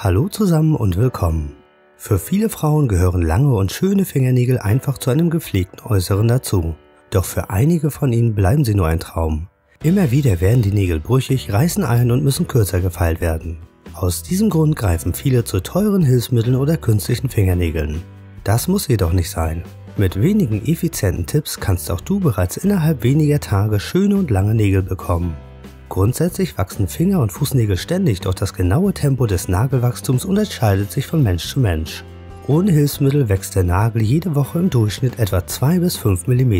Hallo zusammen und willkommen. Für viele Frauen gehören lange und schöne Fingernägel einfach zu einem gepflegten Äußeren dazu. Doch für einige von ihnen bleiben sie nur ein Traum. Immer wieder werden die Nägel brüchig, reißen ein und müssen kürzer gefeilt werden. Aus diesem Grund greifen viele zu teuren Hilfsmitteln oder künstlichen Fingernägeln. Das muss jedoch nicht sein. Mit wenigen effizienten Tipps kannst auch du bereits innerhalb weniger Tage schöne und lange Nägel bekommen. Grundsätzlich wachsen Finger- und Fußnägel ständig, doch das genaue Tempo des Nagelwachstums unterscheidet sich von Mensch zu Mensch. Ohne Hilfsmittel wächst der Nagel jede Woche im Durchschnitt etwa 2 bis 5 mm.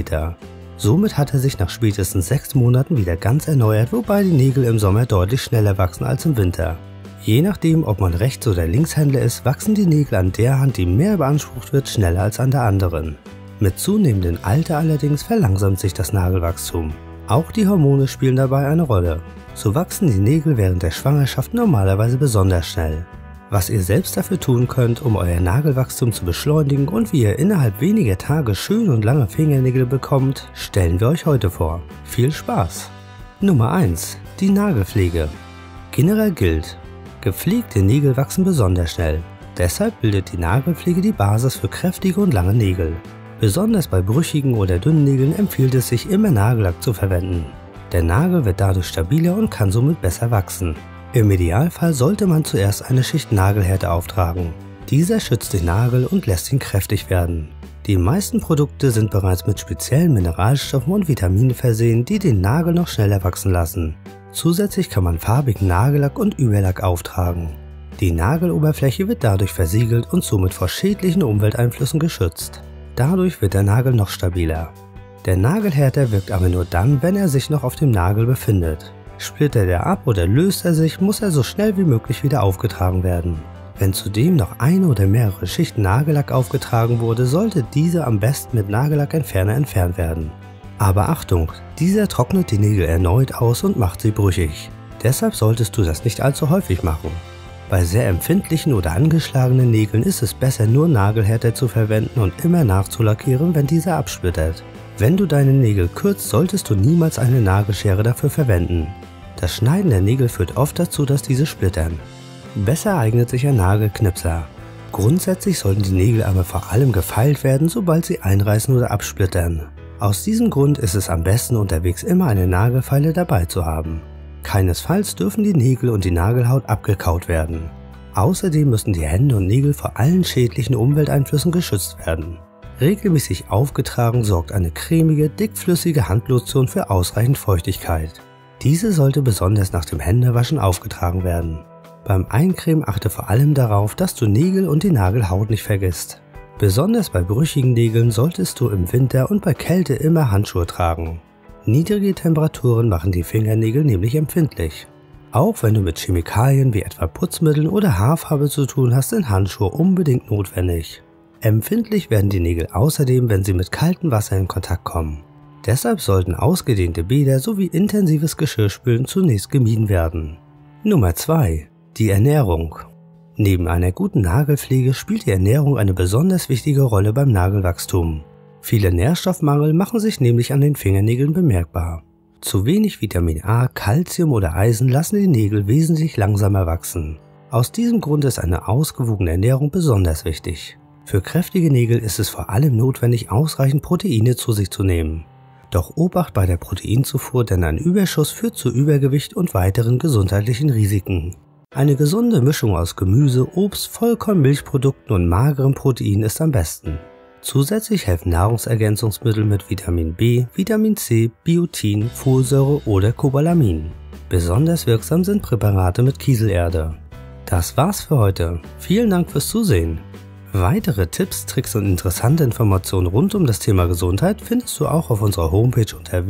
Somit hat er sich nach spätestens 6 Monaten wieder ganz erneuert, wobei die Nägel im Sommer deutlich schneller wachsen als im Winter. Je nachdem, ob man Rechts- oder Linkshändler ist, wachsen die Nägel an der Hand, die mehr beansprucht wird, schneller als an der anderen. Mit zunehmendem Alter allerdings verlangsamt sich das Nagelwachstum. Auch die Hormone spielen dabei eine Rolle. So wachsen die Nägel während der Schwangerschaft normalerweise besonders schnell. Was ihr selbst dafür tun könnt, um euer Nagelwachstum zu beschleunigen und wie ihr innerhalb weniger Tage schöne und lange Fingernägel bekommt, stellen wir euch heute vor. Viel Spaß! Nummer 1. Die Nagelpflege. Generell gilt: gepflegte Nägel wachsen besonders schnell. Deshalb bildet die Nagelpflege die Basis für kräftige und lange Nägel. Besonders bei brüchigen oder dünnen Nägeln empfiehlt es sich, immer Nagellack zu verwenden. Der Nagel wird dadurch stabiler und kann somit besser wachsen. Im Idealfall sollte man zuerst eine Schicht Nagelhärte auftragen. Dieser schützt den Nagel und lässt ihn kräftig werden. Die meisten Produkte sind bereits mit speziellen Mineralstoffen und Vitaminen versehen, die den Nagel noch schneller wachsen lassen. Zusätzlich kann man farbigen Nagellack und Überlack auftragen. Die Nageloberfläche wird dadurch versiegelt und somit vor schädlichen Umwelteinflüssen geschützt. Dadurch wird der Nagel noch stabiler. Der Nagelhärter wirkt aber nur dann, wenn er sich noch auf dem Nagel befindet. Splittert er ab oder löst er sich, muss er so schnell wie möglich wieder aufgetragen werden. Wenn zudem noch eine oder mehrere Schichten Nagellack aufgetragen wurde, sollte diese am besten mit Nagellackentferner entfernt werden. Aber Achtung, dieser trocknet die Nägel erneut aus und macht sie brüchig. Deshalb solltest du das nicht allzu häufig machen. Bei sehr empfindlichen oder angeschlagenen Nägeln ist es besser, nur Nagelhärter zu verwenden und immer nachzulackieren, wenn dieser absplittert. Wenn du deine Nägel kürzt, solltest du niemals eine Nagelschere dafür verwenden. Das Schneiden der Nägel führt oft dazu, dass diese splittern. Besser eignet sich ein Nagelknipser. Grundsätzlich sollten die Nägel aber vor allem gefeilt werden, sobald sie einreißen oder absplittern. Aus diesem Grund ist es am besten, unterwegs immer eine Nagelfeile dabei zu haben. Keinesfalls dürfen die Nägel und die Nagelhaut abgekaut werden. Außerdem müssen die Hände und Nägel vor allen schädlichen Umwelteinflüssen geschützt werden. Regelmäßig aufgetragen sorgt eine cremige, dickflüssige Handlotion für ausreichend Feuchtigkeit. Diese sollte besonders nach dem Händewaschen aufgetragen werden. Beim Eincremen achte vor allem darauf, dass du Nägel und die Nagelhaut nicht vergisst. Besonders bei brüchigen Nägeln solltest du im Winter und bei Kälte immer Handschuhe tragen. Niedrige Temperaturen machen die Fingernägel nämlich empfindlich. Auch wenn du mit Chemikalien wie etwa Putzmitteln oder Haarfarbe zu tun hast, sind Handschuhe unbedingt notwendig. Empfindlich werden die Nägel außerdem, wenn sie mit kaltem Wasser in Kontakt kommen. Deshalb sollten ausgedehnte Bäder sowie intensives Geschirrspülen zunächst gemieden werden. Nummer 2. Die Ernährung. Neben einer guten Nagelpflege spielt die Ernährung eine besonders wichtige Rolle beim Nagelwachstum. Viele Nährstoffmangel machen sich nämlich an den Fingernägeln bemerkbar. Zu wenig Vitamin A, Calcium oder Eisen lassen die Nägel wesentlich langsamer wachsen. Aus diesem Grund ist eine ausgewogene Ernährung besonders wichtig. Für kräftige Nägel ist es vor allem notwendig, ausreichend Proteine zu sich zu nehmen. Doch Obacht bei der Proteinzufuhr, denn ein Überschuss führt zu Übergewicht und weiteren gesundheitlichen Risiken. Eine gesunde Mischung aus Gemüse, Obst, Vollkorn, Milchprodukten und magerem Protein ist am besten. Zusätzlich helfen Nahrungsergänzungsmittel mit Vitamin B, Vitamin C, Biotin, Folsäure oder Cobalamin. Besonders wirksam sind Präparate mit Kieselerde. Das war's für heute. Vielen Dank fürs Zusehen. Weitere Tipps, Tricks und interessante Informationen rund um das Thema Gesundheit findest du auch auf unserer Homepage unter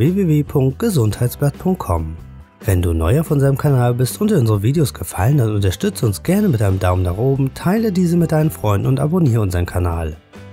www.gesundheitsblatt.com. Wenn du neu auf unserem Kanal bist und dir unsere Videos gefallen, dann unterstütze uns gerne mit einem Daumen nach oben, teile diese mit deinen Freunden und abonniere unseren Kanal.